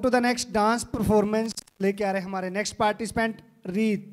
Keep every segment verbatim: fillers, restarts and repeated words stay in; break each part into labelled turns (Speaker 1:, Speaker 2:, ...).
Speaker 1: To the next dance performance लेके आ रहे हैं हमारे नेक्स्ट पार्टिसिपेंट रीत।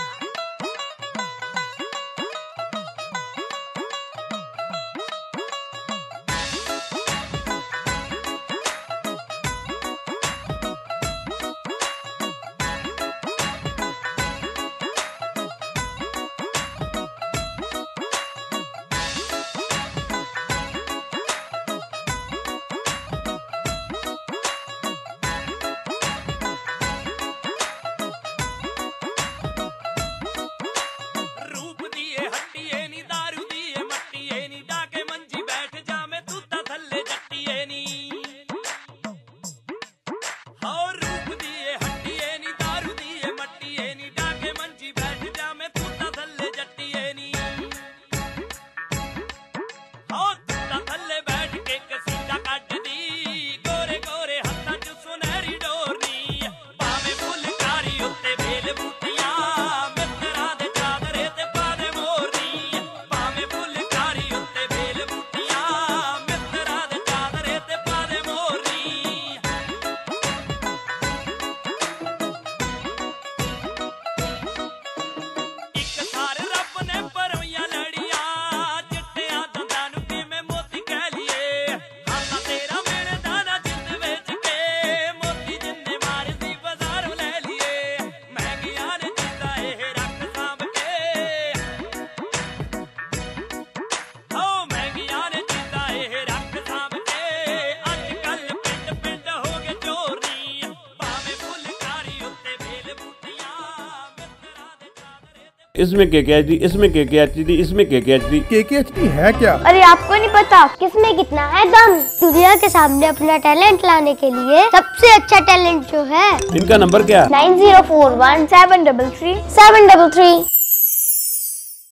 Speaker 2: इसमें के के एच डी, इसमें के के एच डी, इसमें के के एच डी।
Speaker 3: के के एच डी है क्या?
Speaker 4: अरे आपको नहीं पता किसमें कितना है दम। दुनिया के सामने अपना टैलेंट लाने के लिए सबसे अच्छा टैलेंट जो है।
Speaker 2: इनका नंबर क्या?
Speaker 4: Nine zero four one seven double three seven double three.